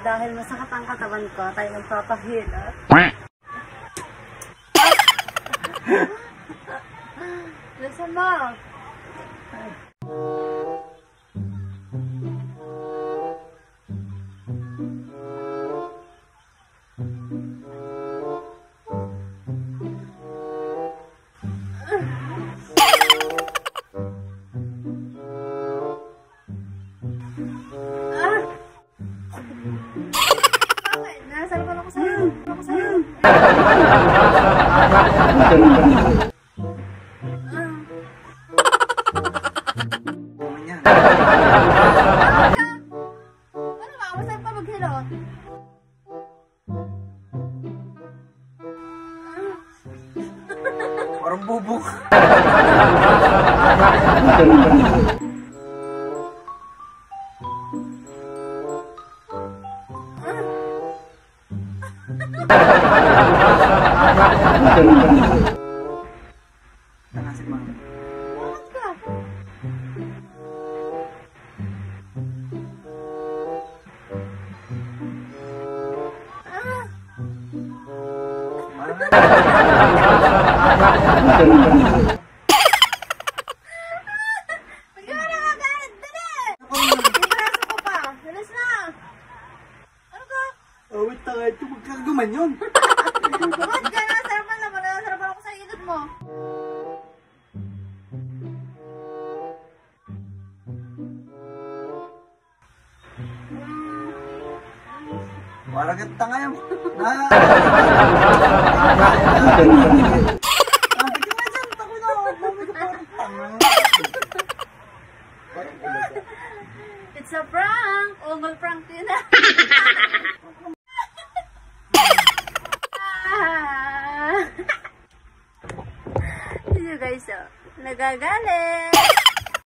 dahil masakit ang katawan ko, tayo nagpapahila. Listen mo. Nasarapan ako sa'yo. Ano ba? Masarap pa maghilot? Parang bubuk. Nakasip mo. Bakit ka? Bigyan na nga galit! Dali! Yung braso ko pa! Bilis na! Ano ka? Oh, wait, takay. Magkagaman yun. Bakit ka? Nasarapan na ba? Nasarapan ako sa ilot mo. Parang ang tanga yan. It's a prank! Ungol prank din na! You guys, nagagalit!